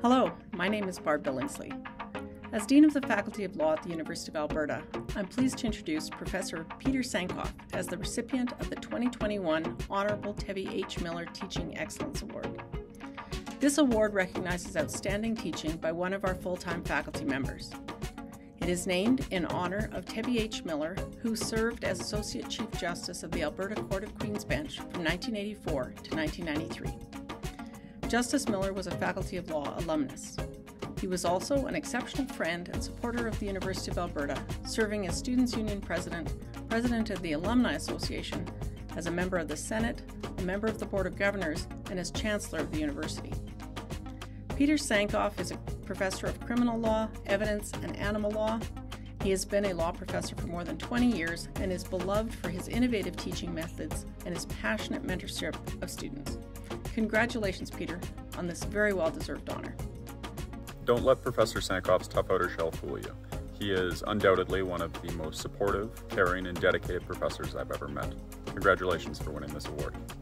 Hello, my name is Barb Billingsley. As Dean of the Faculty of Law at the University of Alberta, I'm pleased to introduce Professor Peter Sankoff as the recipient of the 2021 Honorable Tevi H. Miller Teaching Excellence Award. This award recognizes outstanding teaching by one of our full-time faculty members. It is named in honor of Tevi H. Miller, who served as Associate Chief Justice of the Alberta Court of Queen's Bench from 1984 to 1993. Justice Miller was a Faculty of Law alumnus. He was also an exceptional friend and supporter of the University of Alberta, serving as Students' Union President, President of the Alumni Association, as a member of the Senate, a member of the Board of Governors, and as Chancellor of the University. Peter Sankoff is a professor of criminal law, evidence, and animal law. He has been a law professor for more than 20 years and is beloved for his innovative teaching methods and his passionate mentorship of students. Congratulations, Peter, on this very well-deserved honor. Don't let Professor Sankoff's tough outer shell fool you. He is undoubtedly one of the most supportive, caring, and dedicated professors I've ever met. Congratulations for winning this award.